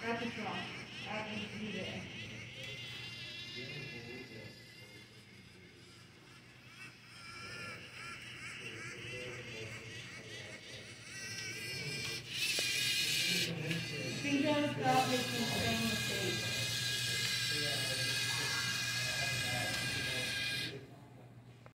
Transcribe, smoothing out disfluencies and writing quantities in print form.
at the trunk. I can see there. Fingers stop making the same mistake.